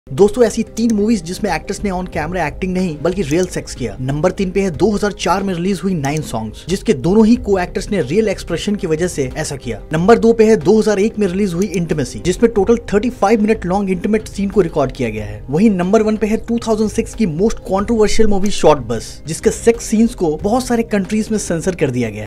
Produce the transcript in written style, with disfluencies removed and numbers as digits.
दोस्तों ऐसी 3 मूवीज जिसमें एक्टर्स ने ऑन कैमरा एक्टिंग नहीं बल्कि रियल सेक्स किया। नंबर 3 पे है 2004 में रिलीज हुई 9 सॉन्ग्स, जिसके दोनों ही को एक्टर्स ने रियल एक्सप्रेशन की वजह से ऐसा किया। नंबर 2 पे है 2001 में रिलीज हुई इंटीमेसी, जिसमें total 35 minute long intimate scene को रिकॉर्ड किया गया है। वहीं नंबर 1 पे है 2006 की मोस्ट कॉन्ट्रोवर्शियल मूवी शॉर्ट बस, जिसके सेक्स सीन्स को बहुत सारे कंट्रीज में सेंसर कर दिया गया।